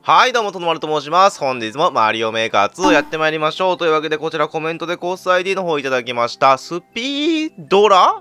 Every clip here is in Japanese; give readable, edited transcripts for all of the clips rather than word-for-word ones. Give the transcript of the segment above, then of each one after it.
はい、どうも、とのまると申します。本日もマリオメーカー2やってまいりましょう。というわけで、こちらコメントでコース ID の方いただきました。スピードラ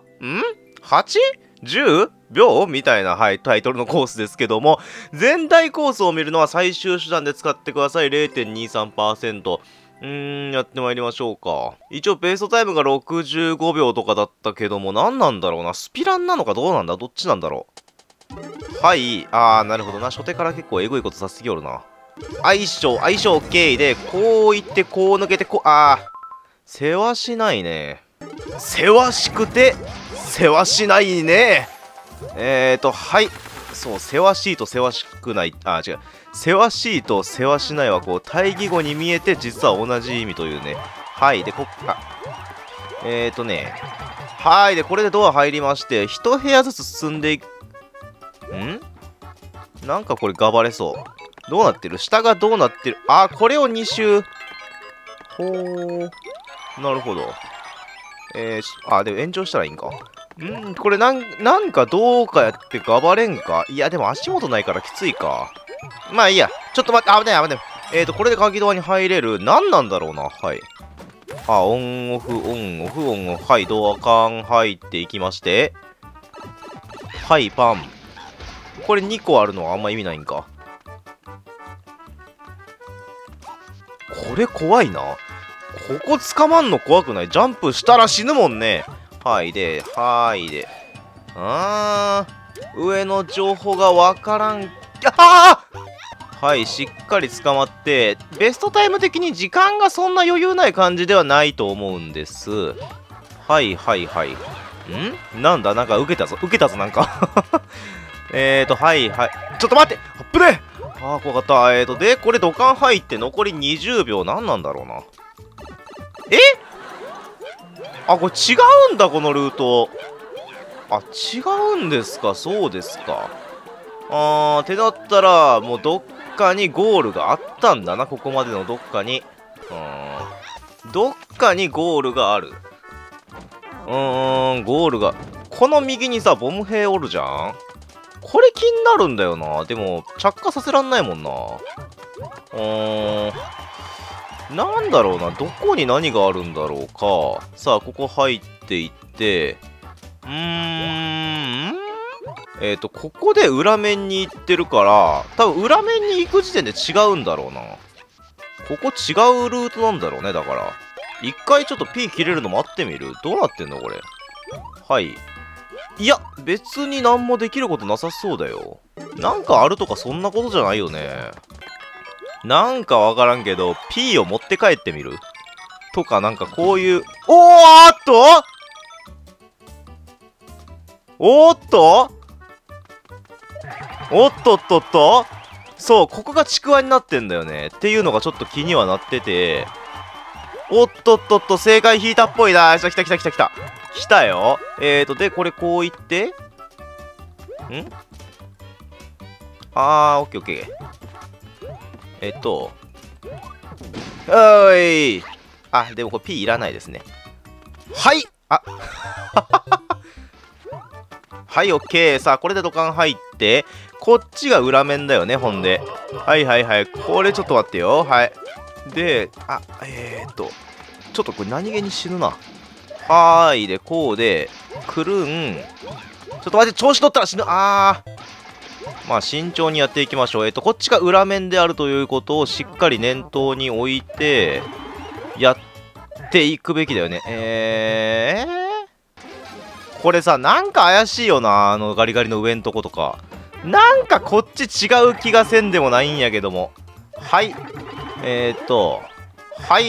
8?10 秒みたいな、はい、タイトルのコースですけども、全体コースを見るのは最終手段で使ってください。0.23%。やってまいりましょうか。一応ベーストタイムが65秒とかだったけども、何なんだろうな。スピランなのかどうなんだ、どっちなんだろう。はい。なるほどな。初手から結構エグいことさせてきよるな。相性 OK で、こういって、こう抜けて、せわしないね。せわしくて、せわしないね。はい。そう、せわしいとせわしくない。違う。せわしいとせわしないは、こう、対義語に見えて、実は同じ意味というね。はい。で、はい。で、これでドア入りまして、一部屋ずつ進んでいく。なんかこれガバれそう。どうなってる？下がどうなってる？これを2周。ほー。なるほど。でも延長したらいいんか。これなんかどうかやってガバれんか？いや、でも足元ないからきついか。まあいいや。ちょっと待って、危ない危ない。これで鍵ドアに入れる。何なんだろうな。はい。オンオフ、オンオフ、オンオフ。はい、ドア缶入っていきまして。はい、パン。これ2個あるのはあんま意味ないんか。これ怖いな。ここ捕まんの怖くない？ジャンプしたら死ぬもんね。はいで。上の情報がわからん。はい、しっかり捕まって、ベストタイム的に時間がそんな余裕ない感じではないと思うんです。はい。なんだ、なんか受けたぞ、なんか。はい。ちょっと待って、アップで怖かった。で、これ土管入って残り20秒。何なんだろうな。これ違うんだ、このルート。違うんですか、そうですか。ってなったら、もうどっかにゴールがあったんだな、ここまでのどっかに。どっかにゴールがある。ゴールが。この右にさ、ボム兵おるじゃん？これ気になるんだよな。でも、着火させらんないもんな。なんだろうな。どこに何があるんだろうか。さあ、ここ入っていって、ここで裏面に行ってるから、多分裏面に行く時点で違うんだろうな。ここ違うルートなんだろうね、だから。一回ちょっと P 切れるの待ってみる？どうなってんのこれ。はい。いや、別に何もできることなさそうだよ。なんかあるとかそんなことじゃないよね。なんかわからんけど、P を持って帰ってみる？とか、なんかこういう、おっとそう、ここがちくわになってんだよね。っていうのがちょっと気にはなってて、正解引いたっぽいな。来た。来たよ。で、これこういって、オッケー。でもこれ P いらないですね。はい。はい、オッケー。さあ、これで土管入って、こっちが裏面だよね、ほんで。はい。これちょっと待ってよ。はい。で、ちょっとこれ何気に死ぬな。で、こうで、くるん。ちょっと待って、調子乗ったら死ぬ。まあ、慎重にやっていきましょう。こっちが裏面であるということをしっかり念頭に置いて、やっていくべきだよね。これさ、なんか怪しいよな。ガリガリの上んとことか。なんかこっち違う気がせんでもないんやけども。はい。はい。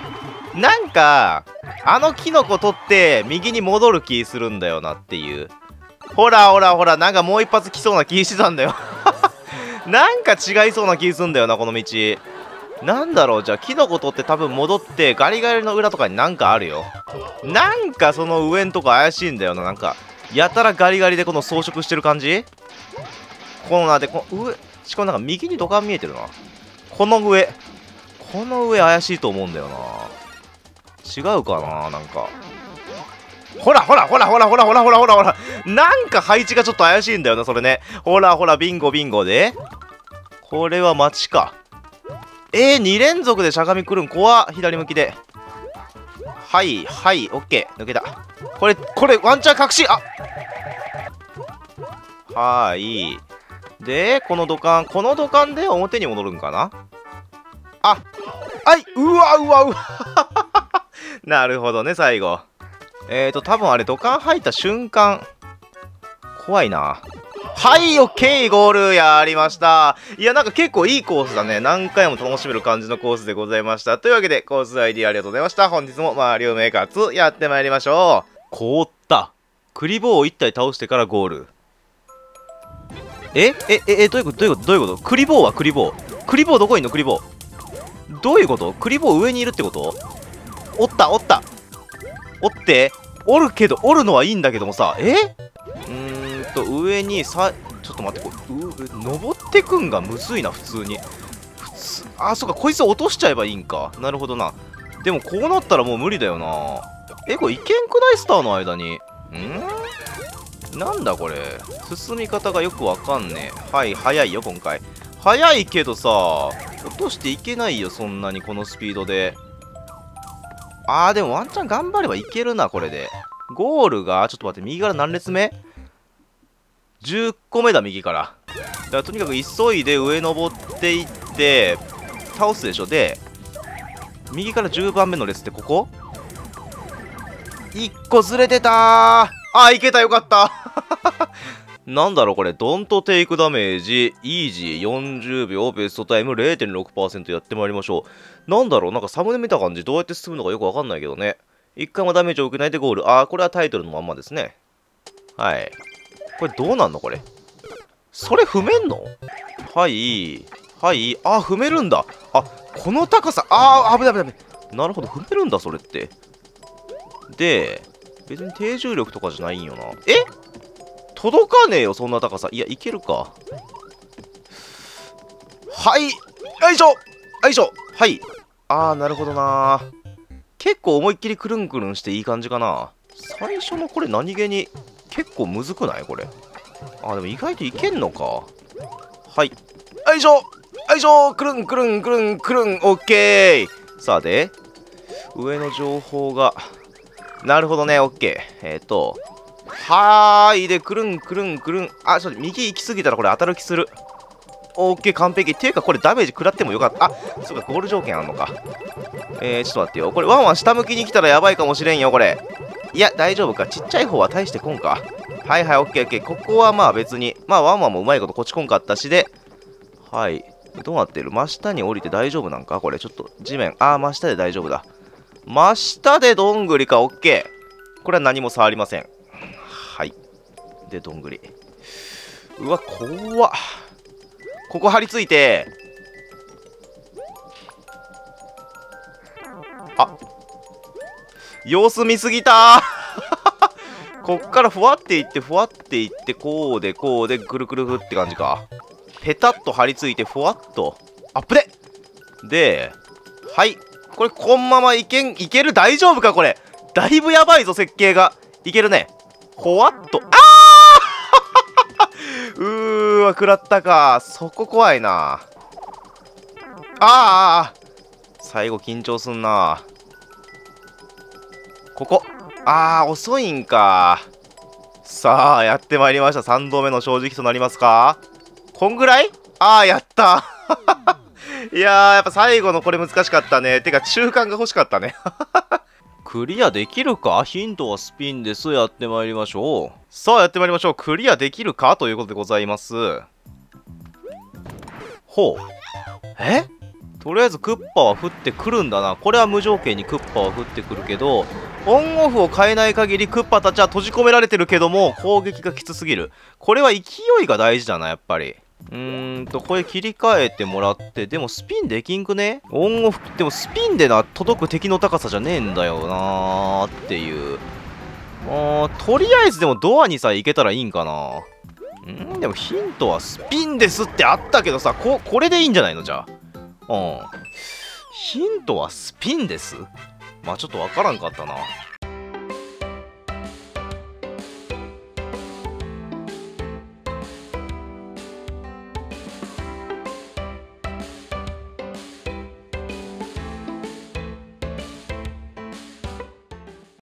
なんか、キノコ取って右に戻る気するんだよなっていう。ほら、なんかもう一発来そうな気してたんだよ。なんか違いそうな気すんだよな、この道。なんだろう、じゃあ、キノコ取って多分戻って、ガリガリの裏とかになんかあるよ。なんかその上んとこ怪しいんだよな、なんか。やたらガリガリでこの装飾してる感じ？この上、しかもなんか右に土管見えてるな。この上怪しいと思うんだよな。違うかな、なんか。ほらなんか配置がちょっと怪しいんだよな、それね。ほらビンゴで。 これは待ちか。2連続でしゃがみくるん怖っ。左向きで。はい、はい、オッケー。抜けた。これ、ワンチャン確信。あ、はい。で、この土管で表に戻るんかな。あ、はい、うわ。なるほどね、最後。多分あれ、土管入った瞬間。怖いな。はい、オッケー、ゴールやりました。いや、なんか結構いいコースだね。何回も楽しめる感じのコースでございました。というわけで、コース ID ありがとうございました。本日もマリオメーカー2やってまいりましょう。凍った。クリボーを1体倒してからゴール。どういうことクリボーはクリボーどこにいんのクリボー。どういうことクリボー上にいるってこと。おったおるけど、おるのはいいんだけどもさ、上にちょっと待って、登ってくんがむずいな、普通に。そうか、こいつ落としちゃえばいいんか。なるほどな。でもこうなったらもう無理だよな。これいけんくないスターの間に。なんだこれ。進み方がよくわかんねえ。はい、早いよ、今回。早いけどさ、落としていけないよ、そんなにこのスピードで。でもワンチャン頑張ればいけるな、これで。ゴールが、ちょっと待って、右から何列目 ?10 個目だ、右から。だからとにかく急いで上登っていって、倒すでしょ。で、右から10番目の列ってここ ?1 個ずれてたー。いけた、よかった。なんだろうこれ、ドントテイクダメージ、イージー40秒、ベストタイム 0.6% やってまいりましょう。なんだろう、なんかサムネ見た感じ、どうやって進むのかよくわかんないけどね。一回もダメージを受けないでゴール。これはタイトルのまんまですね。はい。これどうなんのこれ。それ踏めんの？はい。はい。踏めるんだ。この高さ。危ない。なるほど、踏めるんだ、それって。で、別に低重力とかじゃないんよな。届かねえよ、そんな高さ。いや、いけるか。はい。よいしょ。はい。なるほどな。結構思いっきりくるんくるんしていい感じかな。最初のこれ何気に結構むずくないこれ。でも意外といけんのか。はい。よいしょ。くるん。オッケー。さあで、上の情報が。なるほどね、オッケー。で、くるん。ちょっと右行き過ぎたらこれ当たる気する。オッケー、完璧。っていうか、これダメージ食らってもよかった。そうか、ゴール条件あんのか。ちょっと待ってよ。これ、ワンワン下向きに来たらやばいかもしれんよ、これ。いや、大丈夫か。ちっちゃい方は大してこんか。はい、オッケー。ここはまあ別に。ワンワンもうまいことこっちこんかったしで。はい。どうなってる？真下に降りて大丈夫なんかこれ、ちょっと、地面。真下で大丈夫だ。真下でどんぐりか、オッケー。これは何も触りません。はい。で、どんぐり。うわ、怖っ。ここ張り付いて、様子見すぎたこっからふわっていって、こうで、ぐるぐるぐって感じか。ペタッと張り付いて、ふわっと。アップで、はい。これ、こんままいける？大丈夫かこれ。だいぶやばいぞ、設計が。いけるね。ほわっと。食らったか。そこ怖いな。最後緊張すんな。ここ。遅いんか。さあ、やってまいりました。3度目の正直となりますか？こんぐらい？やったいやー、やっぱ最後のこれ難しかったね。てか、中間が欲しかったね。クリアできるか？ヒントはスピンです。やってまいりましょう。さあ、やってまいりましょう。クリアできるかということでございます。ほう。とりあえずクッパは降ってくるんだな。これは無条件にクッパは降ってくるけど、オンオフを変えない限りクッパたちは閉じ込められてるけども、攻撃がきつすぎる。これは勢いが大事だな、やっぱり。これ切り替えてもらって、でもスピンできんくね？オンオフ、でもスピンで届く敵の高さじゃねえんだよなーっていう。とりあえずでもドアにさえ行けたらいいんかな。でもヒントはスピンですってあったけどさ、これでいいんじゃないのじゃあ。ヒントはスピンです？ちょっとわからんかったな。